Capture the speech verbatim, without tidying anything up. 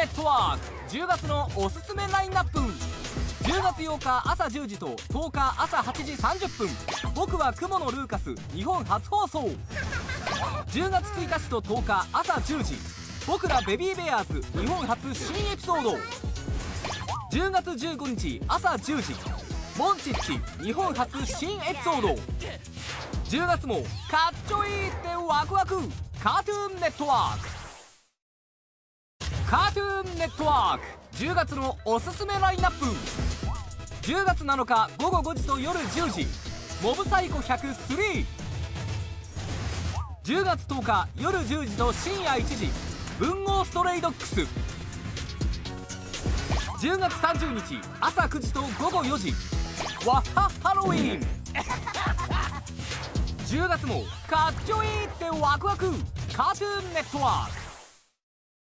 ネットワークじゅうがつのおすすめラインナップ。じゅうがつようか朝じゅうじととおか朝はちじさんじゅっぷん、僕は雲のルーカス日本初放送。じゅうがつついたちととおか朝じゅうじ、僕らベビーベアーズ日本初新エピソード。じゅうがつじゅうごにち朝じゅうじ、モンチッチ日本初新エピソード。じゅうがつもかっちょいいってワクワクカートゥーンネットワーク。カートゥーンネットワークじゅうがつのおすすめラインナップ。じゅうがつなのかごごごじと夜じゅうじ、モブサイコひゃくスリー。じゅうがつとおか夜じゅうじと深夜いちじ、文豪ストレイドックス。じゅうがつさんじゅうにち朝くじとごごよじ、ワッハハロウィン。じゅうがつもかっちょいいってワクワクカートゥーンネットワーク。